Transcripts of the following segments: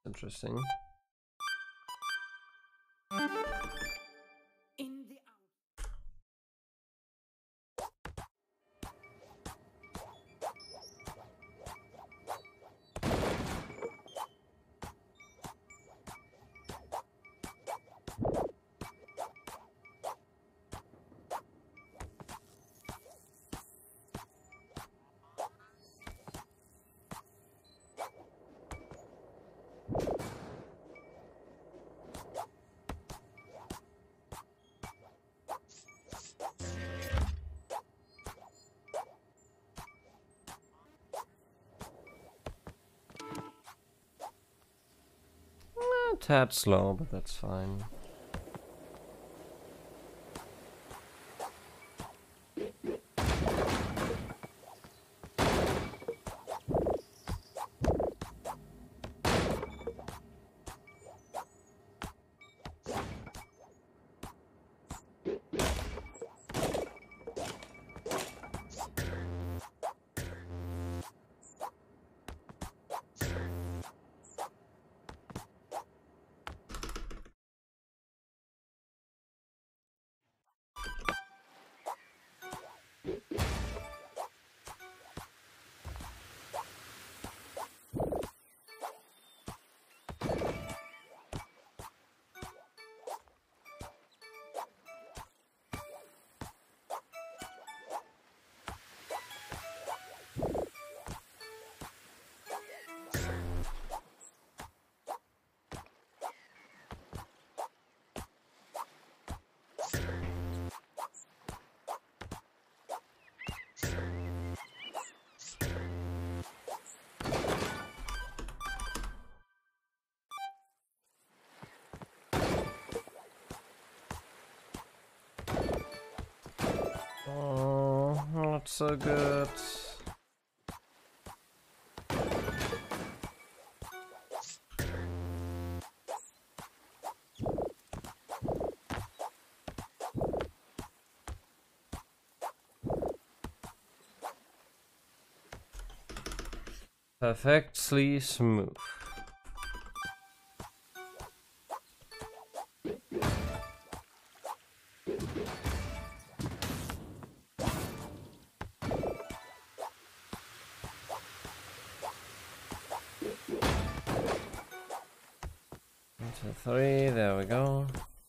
Interesting. In the A tad slow, but that's fine. Oh, not so good. Perfectly smooth. One, two, three, there we go.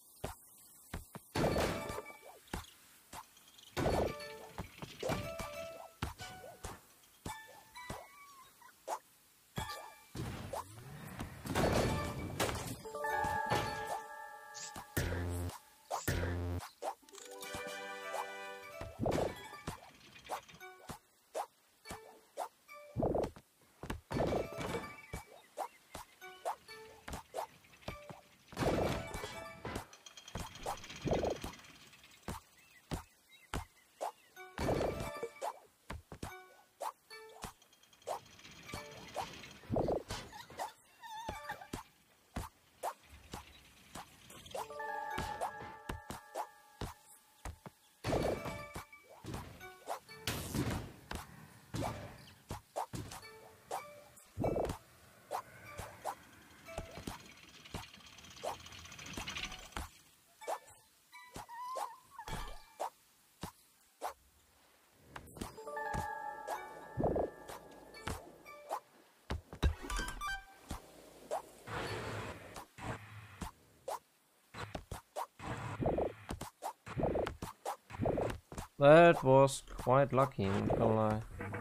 That was quite lucky, not gonna lie.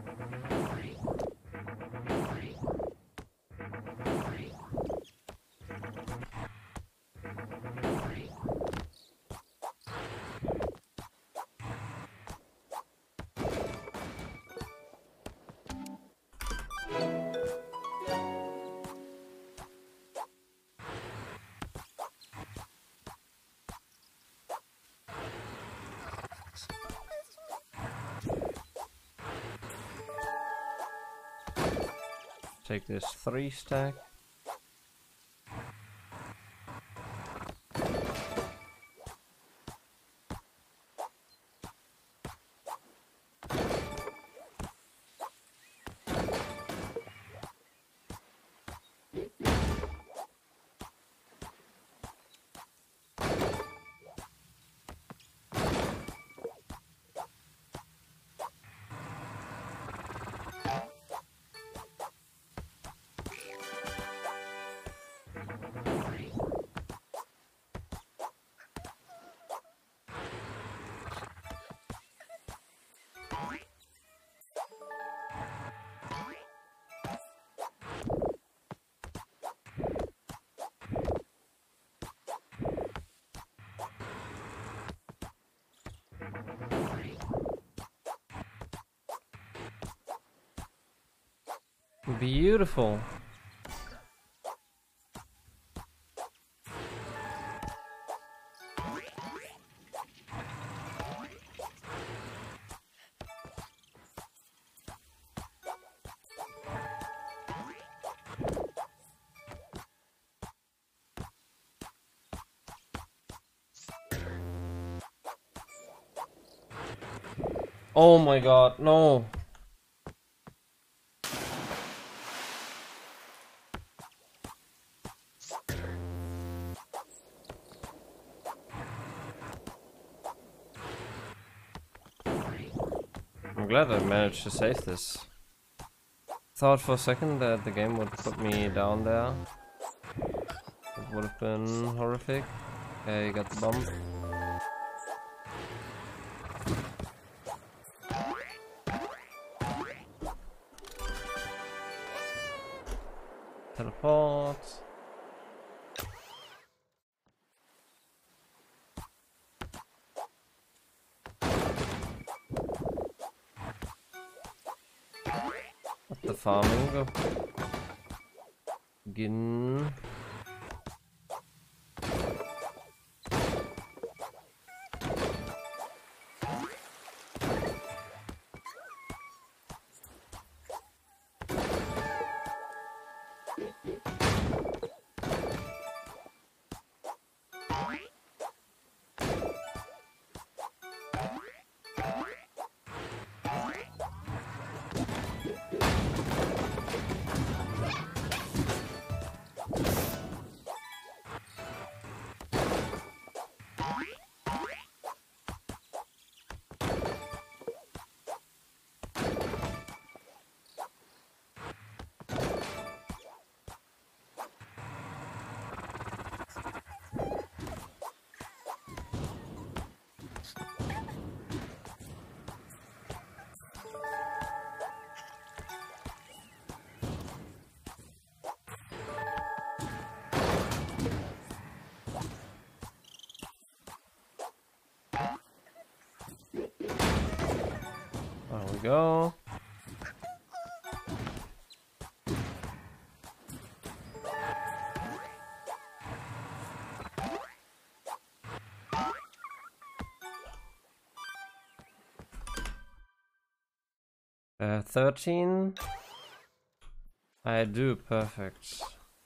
Take this 3 stack. Beautiful. Oh my god, no. I'm glad I managed to save this. Thought for a second that the game would put me down there. It would have been horrific. Okay, you got the bomb. Teleport. Let the farming go. Begin. There we go. Uh, 13. I do, perfect.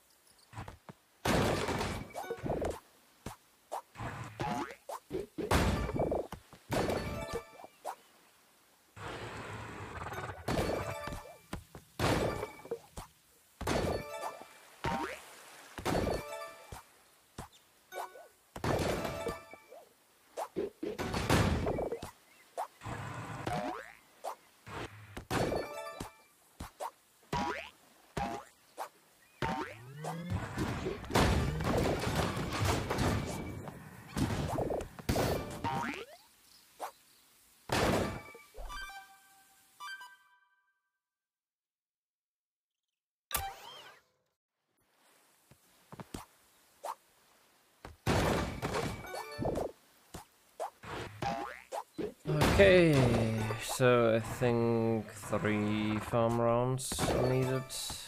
Okay, so I think 3 farm rounds are needed.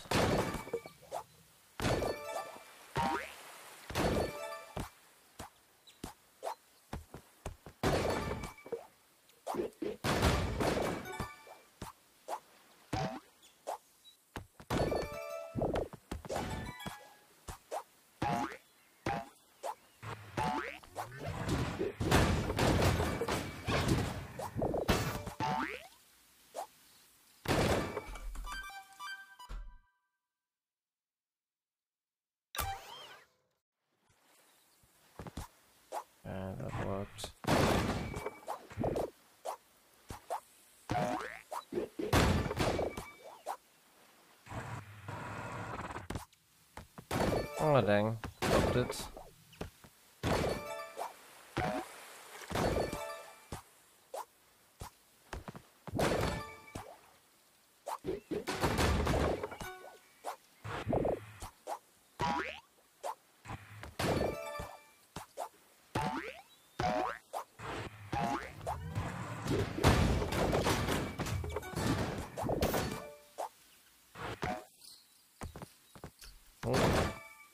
That worked. Oh dang, dropped it. Oh.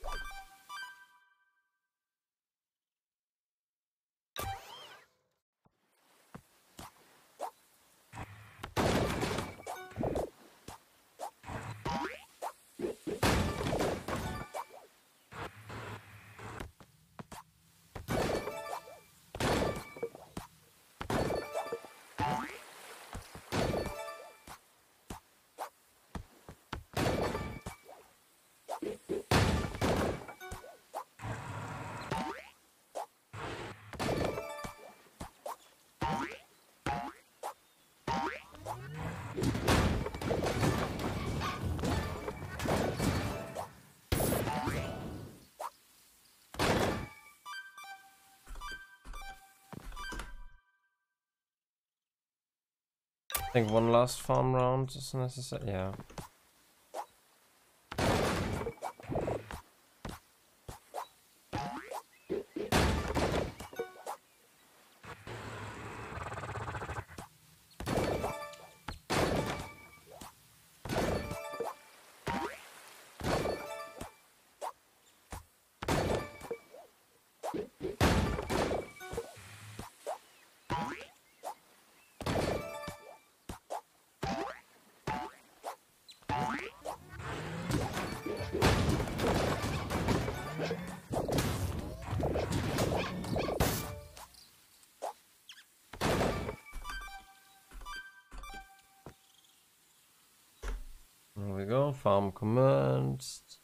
I think one last farm round is necessary. Yeah. There we go, farm commenced.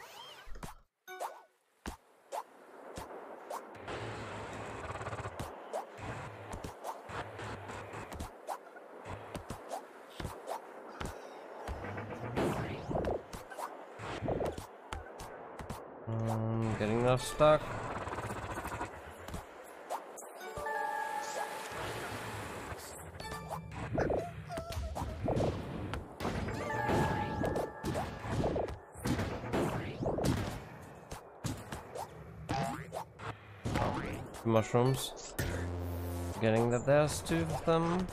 Getting enough stuck. Mushrooms. Getting that there's 2 of them.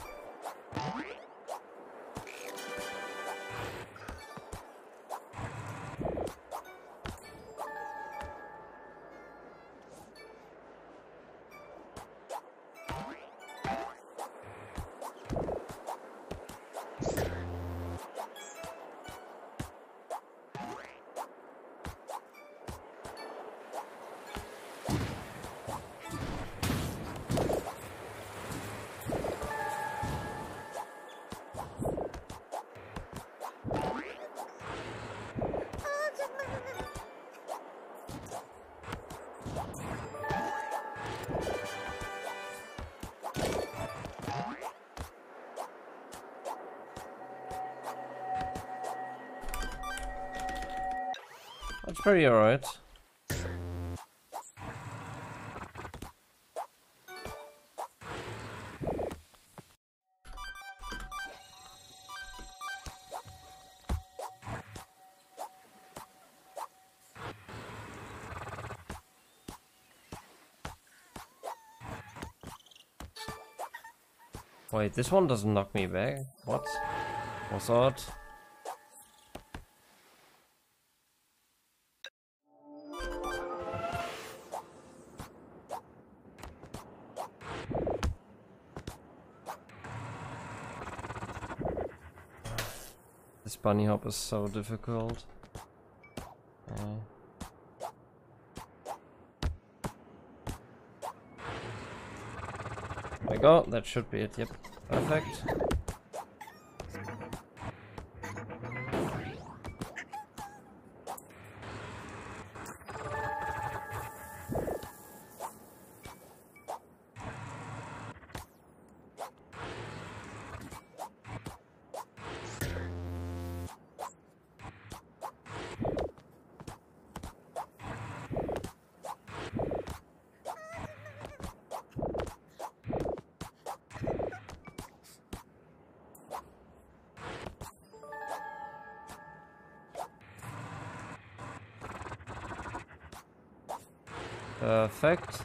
That's pretty alright. Wait, this one doesn't knock me back? What? What's odd? This bunny hop is so difficult. There we go, that should be it, yep. Perfect. Perfect.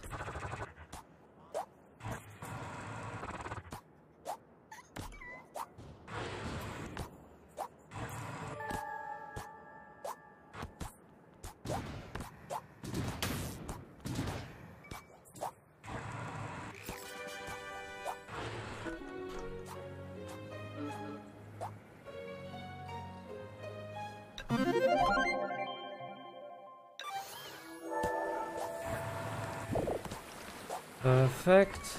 Perfect.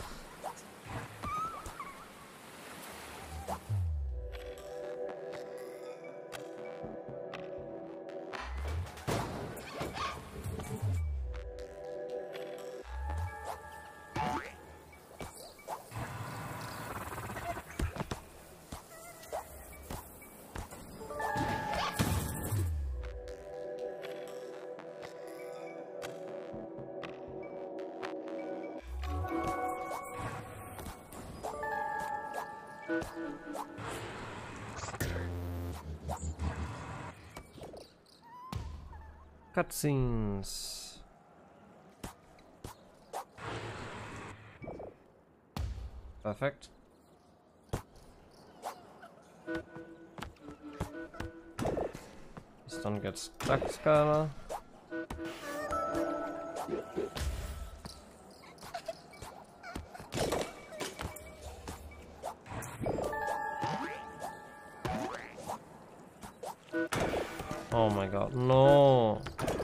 Cutscenes. Perfect. Just don't get stuck, Skylar. Oh my god, no!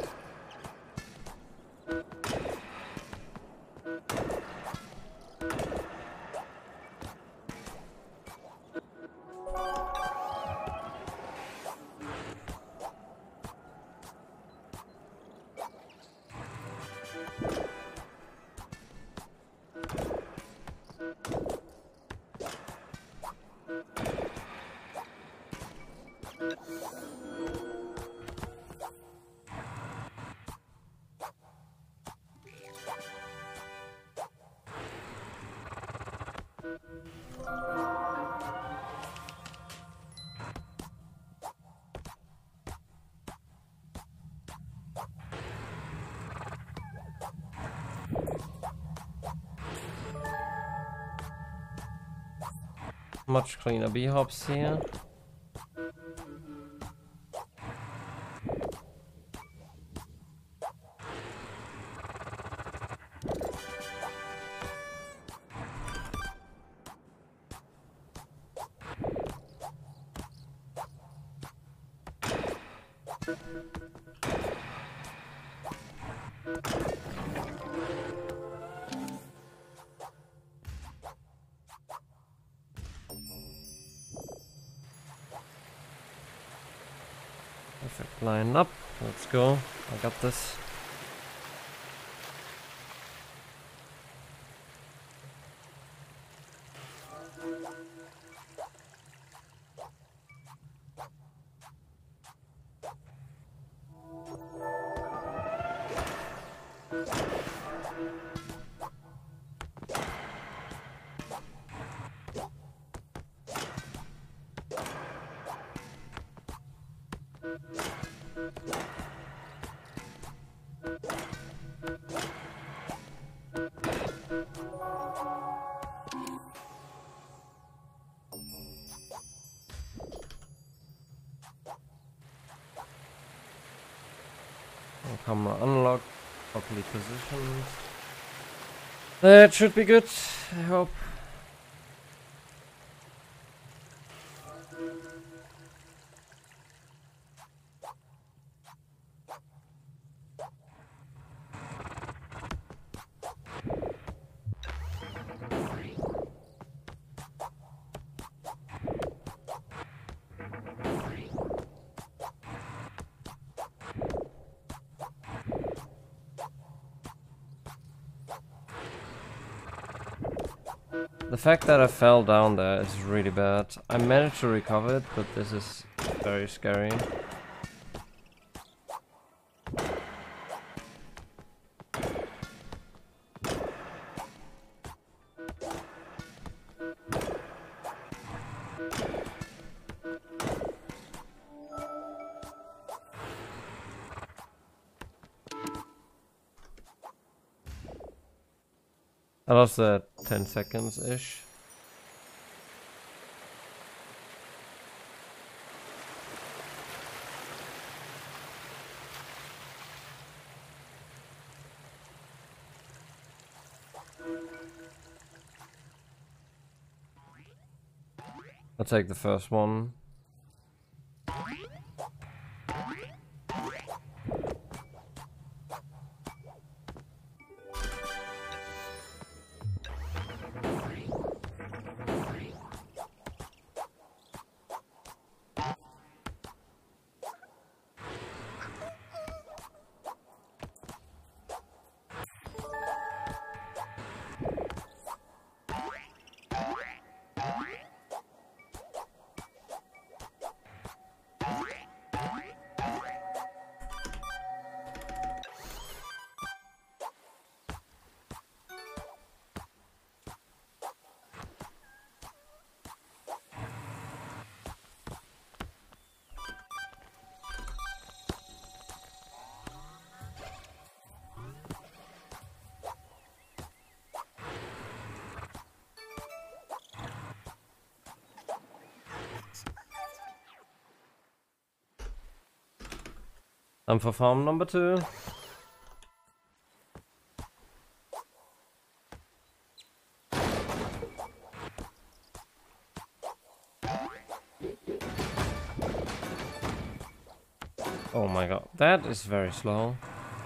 Much cleaner B-hops here. Perfect, line up. Let's go. I got this. Camera unlocked, properly positioned. That should be good, I hope. The fact that I fell down there is really bad. I managed to recover it, but this is very scary. I lost 10 seconds-ish. I'll take the first one. Time for farm number 2. Oh my god, that is very slow.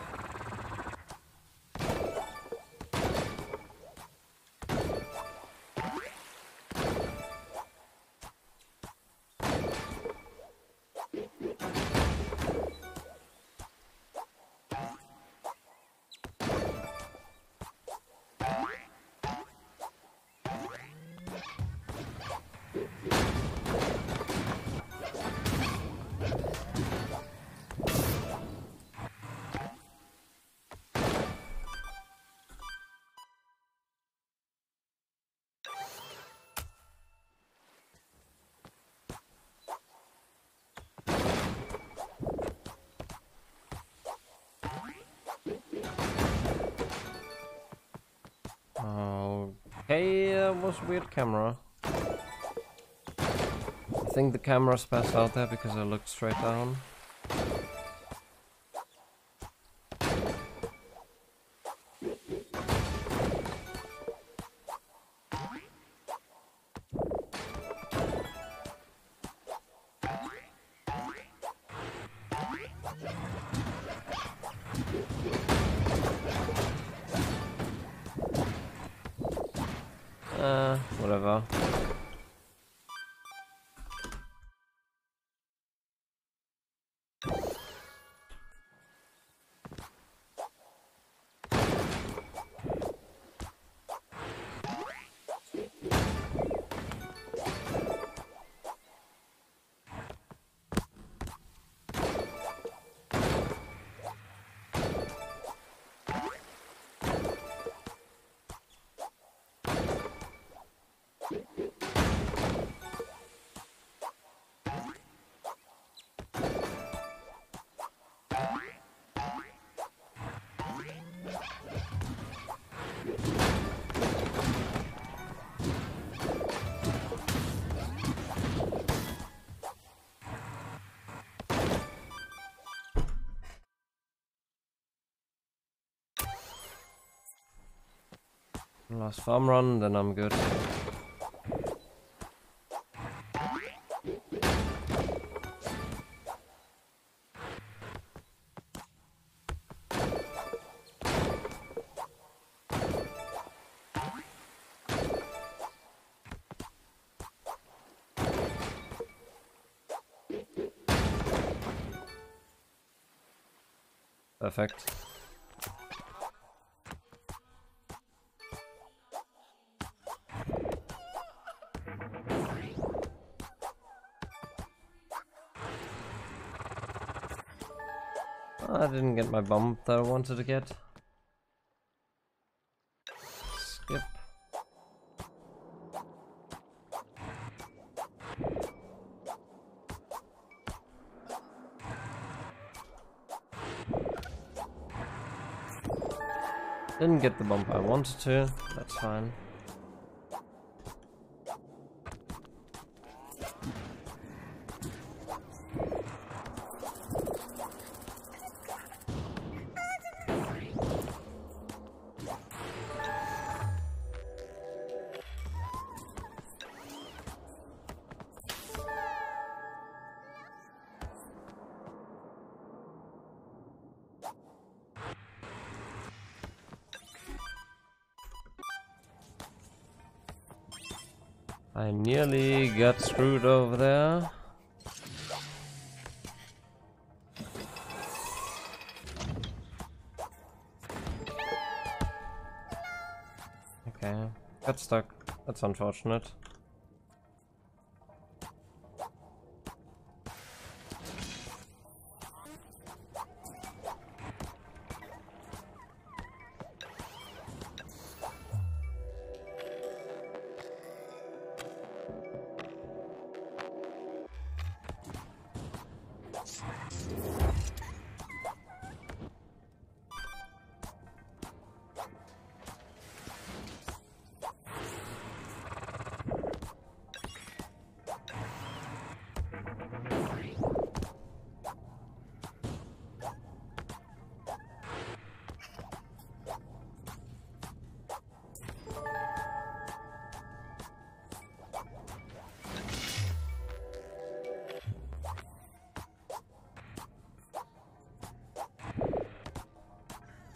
Okay, that was weird camera. I think the camera passed out there because I looked straight down. Whatever. Last farm run, then I'm good. Perfect. I didn't get my bomb that I wanted to get. Skip. Didn't get the bump I wanted to, that's fine. I nearly got screwed over there. Okay, got stuck. That's unfortunate.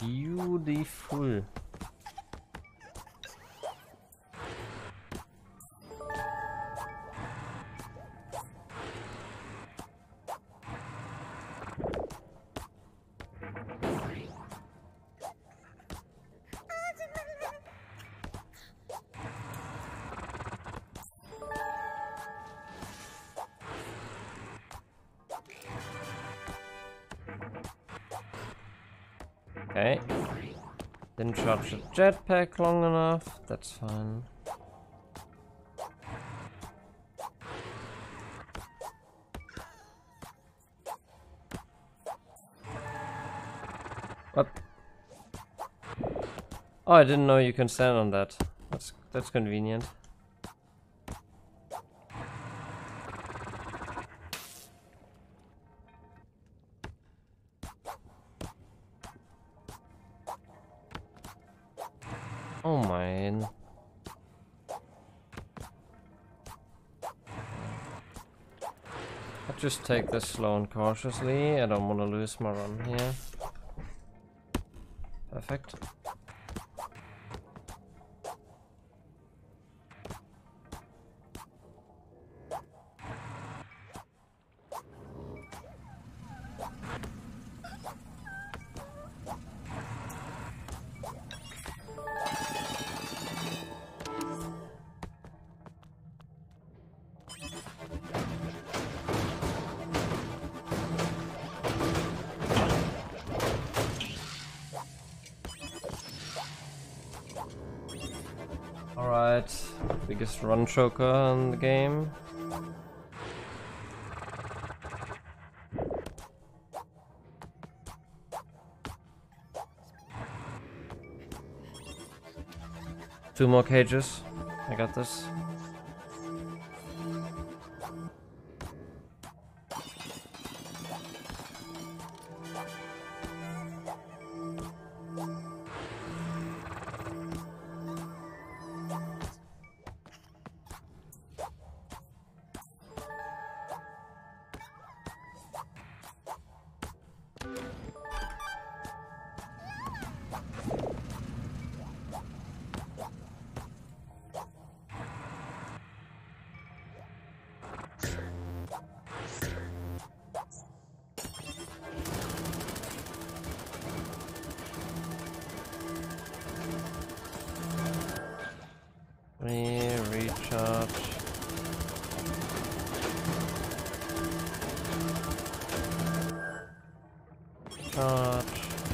Beautiful. Okay. Didn't charge the jetpack long enough. That's fine. What? Oh, I didn't know you can stand on that. That's convenient. Oh man. I'll just take this slow and cautiously. I don't want to lose my run here. Perfect. Alright, biggest run choker in the game. Two more cages. I got this. Recharge. Charge.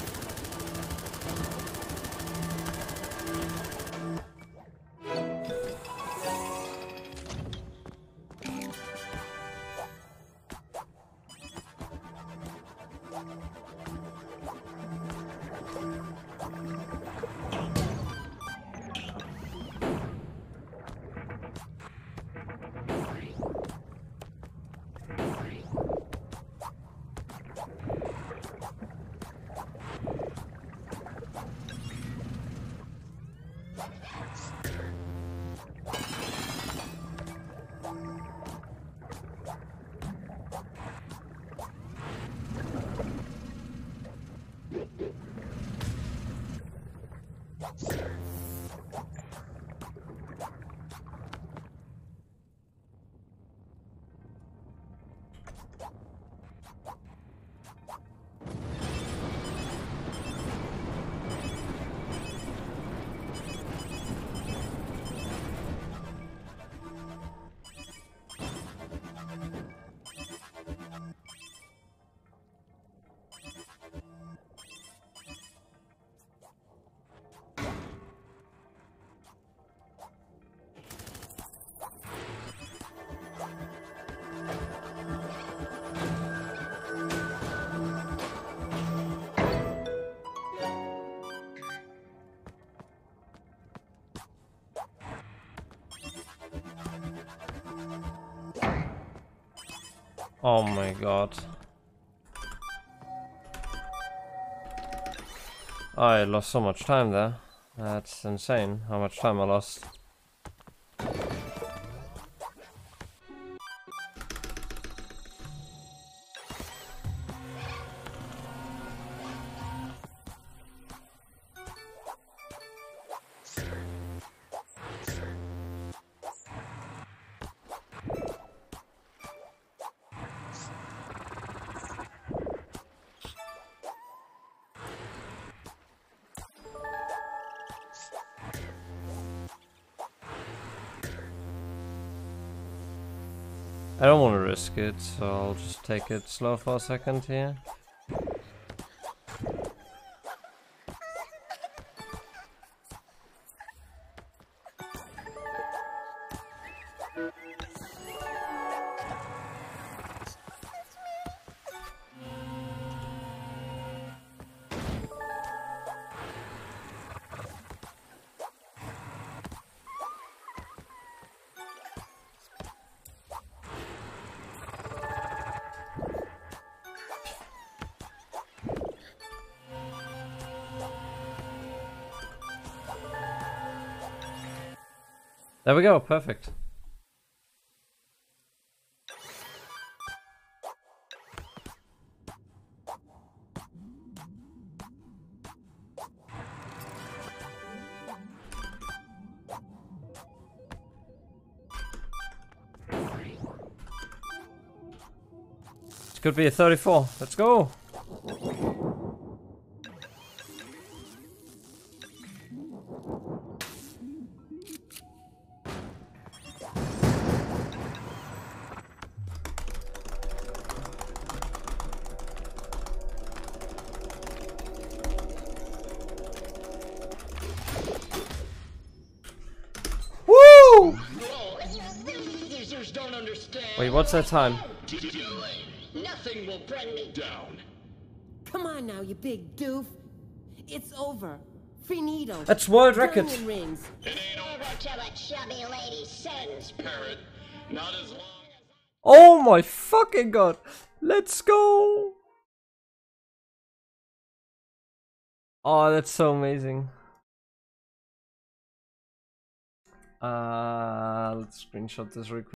Oh my god. I lost so much time there. That's insane how much time I lost. I don't want to risk it, so I'll just take it slow for a second here. There we go, perfect. This could be a 34. Let's go. Wait, what's that time? Nothing will bring me down. Come on now, you big doof. It's over. Finito. That's world record. Diamond rings. It ain't over till a chubby lady sends, parrot. Not as long as... Oh my fucking god. Let's go. Oh, that's so amazing. Let's screenshot this real quick.